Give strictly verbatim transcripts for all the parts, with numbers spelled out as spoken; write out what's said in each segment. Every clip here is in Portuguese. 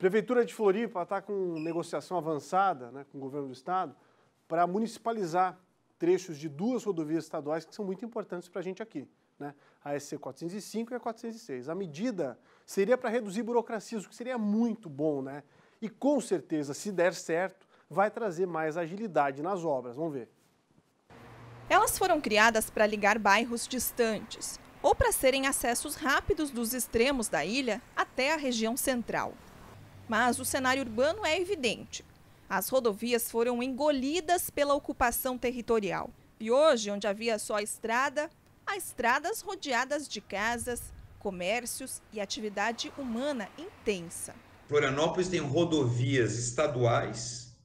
Prefeitura de Floripa está com negociação avançada, né, com o governo do estado para municipalizar trechos de duas rodovias estaduais que são muito importantes para a gente aqui, né? A S C quatrocentos e cinco e a quatrocentos e seis. A medida seria para reduzir burocracias, o que seria muito bom, né? E com certeza, se der certo, vai trazer mais agilidade nas obras. Vamos ver. Elas foram criadas para ligar bairros distantes ou para serem acessos rápidos dos extremos da ilha até a região central. Mas o cenário urbano é evidente. As rodovias foram engolidas pela ocupação territorial. E hoje, onde havia só estrada, há estradas rodeadas de casas, comércios e atividade humana intensa. Florianópolis tem rodovias estaduais,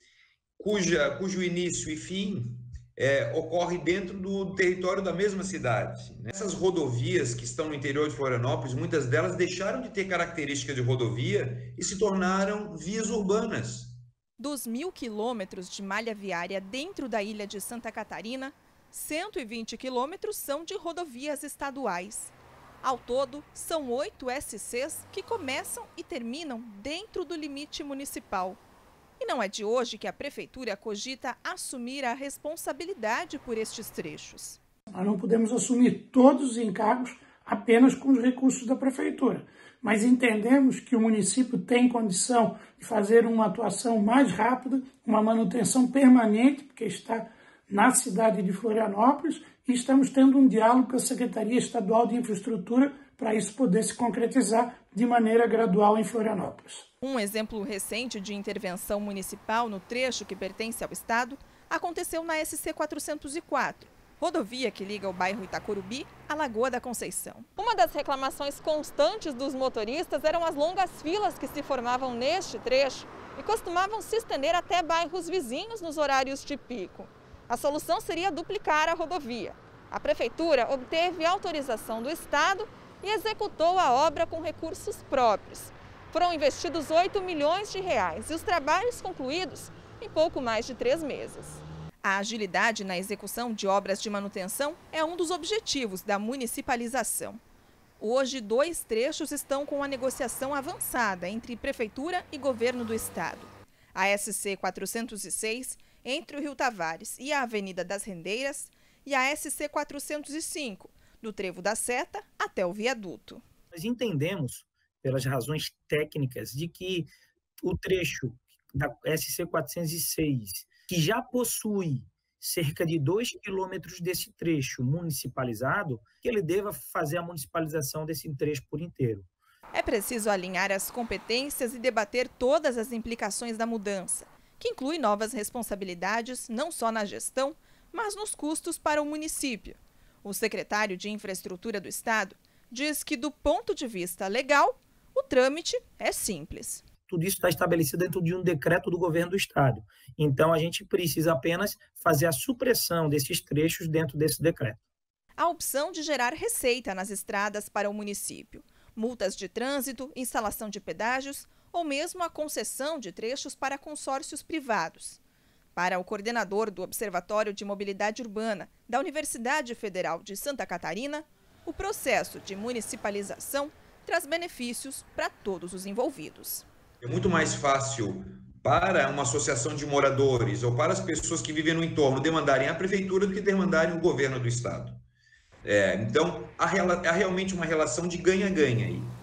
cuja, cujo início e fim é, ocorre dentro do território da mesma cidade. Essas rodovias que estão no interior de Florianópolis, muitas delas deixaram de ter características de rodovia e se tornaram vias urbanas. Dos mil quilômetros de malha viária dentro da ilha de Santa Catarina, cento e vinte quilômetros são de rodovias estaduais. Ao todo, são oito S Cs que começam e terminam dentro do limite municipal. E não é de hoje que a Prefeitura cogita assumir a responsabilidade por estes trechos. Nós não podemos assumir todos os encargos apenas com os recursos da Prefeitura, mas entendemos que o município tem condição de fazer uma atuação mais rápida, uma manutenção permanente, porque está na cidade de Florianópolis, e estamos tendo um diálogo com a Secretaria Estadual de Infraestrutura para isso poder se concretizar de maneira gradual em Florianópolis. Um exemplo recente de intervenção municipal no trecho que pertence ao estado aconteceu na S C quatrocentos e quatro, rodovia que liga o bairro Itacorubi à Lagoa da Conceição. Uma das reclamações constantes dos motoristas eram as longas filas que se formavam neste trecho e costumavam se estender até bairros vizinhos nos horários de pico. A solução seria duplicar a rodovia. A Prefeitura obteve autorização do estado e executou a obra com recursos próprios. Foram investidos oito milhões de reais e os trabalhos concluídos em pouco mais de três meses. A agilidade na execução de obras de manutenção é um dos objetivos da municipalização. Hoje, dois trechos estão com a negociação avançada entre Prefeitura e Governo do Estado. A S C quatrocentos e seis, entre o Rio Tavares e a Avenida das Rendeiras, e a S C quatrocentos e cinco, do Trevo da Seta até o viaduto. Nós entendemos, pelas razões técnicas, de que o trecho da S C quatrocentos e seis, que já possui cerca de dois quilômetros desse trecho municipalizado, que ele deva fazer a municipalização desse trecho por inteiro. É preciso alinhar as competências e debater todas as implicações da mudança, que inclui novas responsabilidades não só na gestão, mas nos custos para o município. O secretário de Infraestrutura do Estado diz que, do ponto de vista legal, o trâmite é simples. Tudo isso está estabelecido dentro de um decreto do governo do estado. Então, a gente precisa apenas fazer a supressão desses trechos dentro desse decreto. A opção de gerar receita nas estradas para o município, multas de trânsito, instalação de pedágios ou mesmo a concessão de trechos para consórcios privados. Para o coordenador do Observatório de Mobilidade Urbana da Universidade Federal de Santa Catarina, o processo de municipalização traz benefícios para todos os envolvidos. É muito mais fácil para uma associação de moradores ou para as pessoas que vivem no entorno demandarem a prefeitura do que demandarem o governo do estado. É, então, há, há realmente uma relação de ganha-ganha aí.